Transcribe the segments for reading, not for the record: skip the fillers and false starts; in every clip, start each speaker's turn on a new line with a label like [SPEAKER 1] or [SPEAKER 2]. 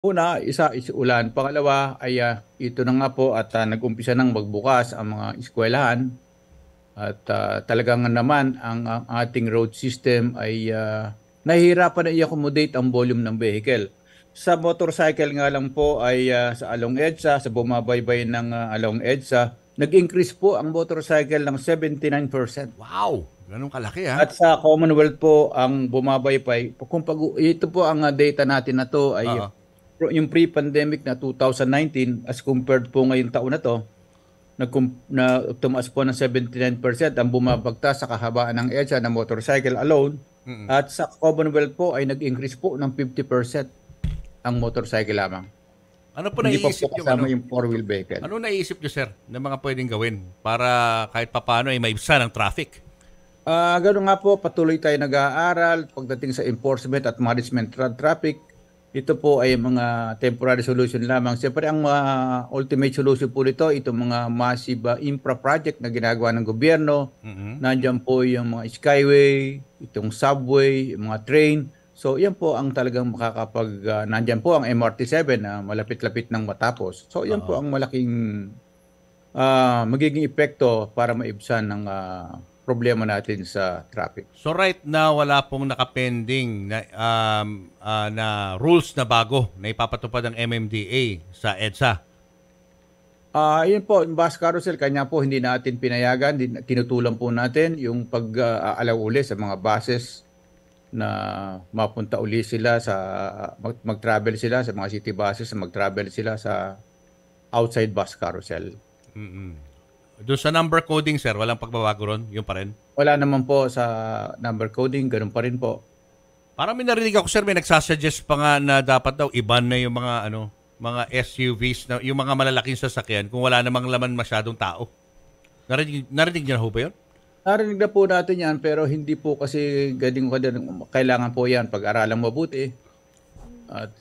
[SPEAKER 1] Una, isa is ulan. Pangalawa ay ito na nga po at nag-umpisa nang magbukas ang mga eskwelahan at talagang naman ang ating road system ay nahihirapan na i-accommodate ang volume ng vehicle. Sa motorcycle nga lang po ay sa Along EDSA, sa bumabaybay ng Along EDSA, nag-increase po ang motorcycle ng 79%.
[SPEAKER 2] Wow! Ganun kalaki ha?
[SPEAKER 1] At sa Commonwealth po ang bumabaybay, kung ito po ang data natin na to ay
[SPEAKER 2] Oo.
[SPEAKER 1] yung pre-pandemic na 2019 as compared po ngayong taon na to, tumaas po ng 79% ang bumabagtas sa kahabaan ng EDSA na motorcycle alone.
[SPEAKER 2] Mm-mm.
[SPEAKER 1] At sa Commonwealth po ay nag-increase po ng 50% ang motorcycle lamang.
[SPEAKER 2] Ano po
[SPEAKER 1] Hindi pa po
[SPEAKER 2] naiisip yung
[SPEAKER 1] kasama yung four-wheel vehicle.
[SPEAKER 2] Ano naiisip nyo, sir, na mga pwedeng gawin para kahit papaano ay maibsan ang traffic?
[SPEAKER 1] Ganoon nga po, patuloy tayo nag-aaral pagdating sa enforcement at management traffic. Ito po ay mga temporary solution lamang. Siyempre, ang ultimate solution po nito, itong mga massive infra project na ginagawa ng gobyerno.
[SPEAKER 2] Mhm.
[SPEAKER 1] Nandiyan po yung mga skyway, itong subway, yung mga train. So, yan po ang talagang nandiyan po ang MRT-7 na malapit-lapit nang matapos. So, yan po
[SPEAKER 2] Oo.
[SPEAKER 1] ang malaking magiging epekto para maibsan ng problema natin sa traffic.
[SPEAKER 2] So right now wala pong nakapending na rules na bago na ipapatupad ng MMDA sa EDSA.
[SPEAKER 1] Yun po, yung bus carousel, kanya po hindi natin pinayagan, tinutulan po natin yung pag-aalaw uli sa mga buses na mapunta uli sila mag-travel sila sa mga city buses, mag-travel sila sa outside bus carousel.
[SPEAKER 2] Mm-mm. Doon sa number coding, sir, walang pagbabago ron? Yung pa rin?
[SPEAKER 1] Wala naman po sa number coding, ganun pa rin po.
[SPEAKER 2] Parang may narinig ako, sir, may nagsasuggest pa nga na dapat daw iban na yung mga SUVs, na, yung mga malalaking sasakyan kung wala namang laman masyadong tao. Narinig niyo na ho ba yun?
[SPEAKER 1] Narinig na po natin yan, pero hindi po kasi kailangan po yan pag-aralang mabuti. At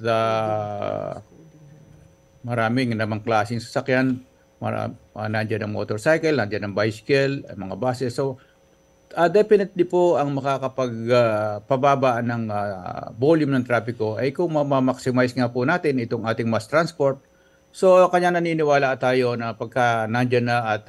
[SPEAKER 1] maraming namang klaseng sasakyan, nandiyan ang motorcycle, nandiyan ang bicycle, ang mga buses. So, definitely po ang makakapagpababa ng volume ng trapiko ay kung maximize nga po natin itong ating mass transport. So, kanya naniniwala tayo na pagka nandiyan na at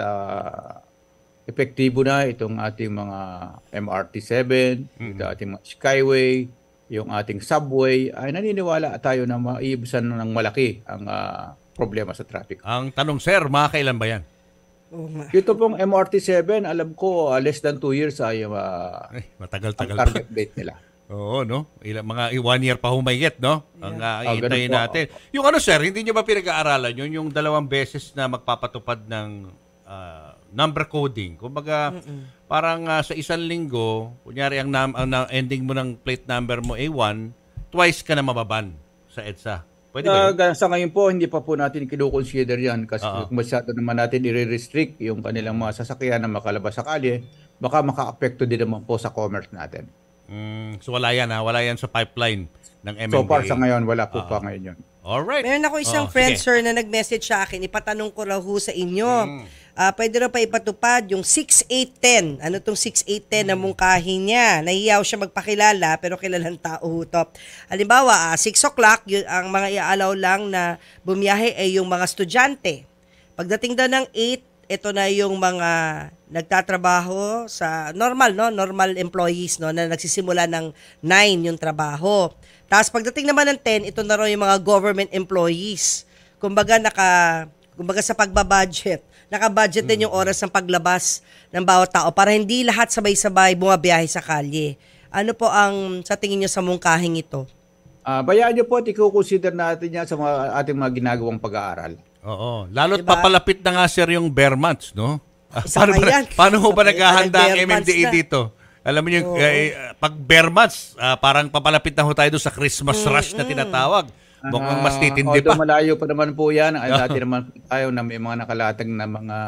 [SPEAKER 1] epektibo na itong ating mga MRT-7, ito ating mga Skyway, yung ating subway, ay naniniwala tayo na maiibsan ng malaki ang problema sa traffic.
[SPEAKER 2] Ang tanong, sir, makakailan ba yan?
[SPEAKER 1] Ito pong MRT-7, alam ko less than 2 years ay ang
[SPEAKER 2] Matagal-tagal pa.
[SPEAKER 1] target date nila.
[SPEAKER 2] Oo, no? Mga 1 year pa humayet, no? Ang
[SPEAKER 1] Ganun
[SPEAKER 2] iintayin
[SPEAKER 1] po.
[SPEAKER 2] natin. Yung ano, sir, hindi nyo ba pinag-aaralan yun? Yung 2 beses na magpapatupad ng number coding. Kumbaga, parang sa isang linggo, kunyari ang ending mo ng plate number mo A1, twice ka na mababan sa EDSA. Pwede ba yun?
[SPEAKER 1] Sa ngayon po, hindi pa po natin kinukonsider yan kasi
[SPEAKER 2] Oo.
[SPEAKER 1] kung masyado naman natin i-restrict yung kanilang mga sasakyan na makalabas sa kalye, baka maka-apekto din naman po sa commerce natin.
[SPEAKER 2] So wala yan ha? Wala yan sa pipeline ng MMDA?
[SPEAKER 1] So far sa ngayon, wala po pa ngayon yun.
[SPEAKER 2] Alright.
[SPEAKER 3] Meron ako isang friend, sir, na nag-message sa akin. Ipatanong ko raw ho sa inyo. Pwede raw pa ipatupad yung 6810. Ano tong 6810 na mungkahin niya? Nahiyaw siya magpakilala, pero kilalang tao ho to. Halimbawa, 6 o'clock, ang mga iaalaw lang na bumiyahe ay yung mga estudyante. Pagdating daw ng 8, ito na yung mga nagtatrabaho sa normal, no? Normal employees, no? Na nagsisimula ng 9 yung trabaho. Tapos pagdating naman ng 10, ito na raw yung mga government employees. Kumbaga sa pagbabudget, naka-budget din yung oras ng paglabas ng bawat tao para hindi lahat sabay-sabay bumabiyahe sa kalye. Ano po ang sa tingin niyo sa mungkahing ito?
[SPEAKER 1] Bayaan niyo po at i-consider natin yan sa ating mga ginagawang pag-aaral.
[SPEAKER 2] Oo. Lalo't
[SPEAKER 3] Diba?
[SPEAKER 2] papalapit na nga, sir, yung bare months, no?
[SPEAKER 3] Isa pa yan.
[SPEAKER 2] Paano ho ba
[SPEAKER 3] Isa pa yan,
[SPEAKER 2] naghahanda ang
[SPEAKER 3] bare months
[SPEAKER 2] MMDA
[SPEAKER 3] na.
[SPEAKER 2] dito? Alam mo yung pag bare months, parang papalapit na ho tayo doon sa Christmas rush na tinatawag. Mukhang mas titindi
[SPEAKER 1] Although
[SPEAKER 2] pa.
[SPEAKER 1] malayo pa naman po yan, ay dati naman po tayo na may mga nakalatag na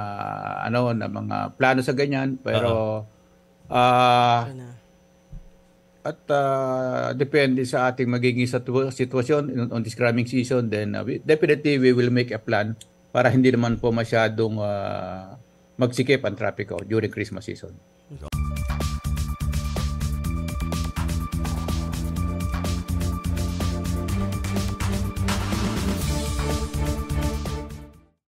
[SPEAKER 1] mga plano sa ganyan, pero depende sa ating magiging sitwasyon on this cramming season, then definitely we will make a plan para hindi naman po masyadong magsikip ang trapiko during Christmas season.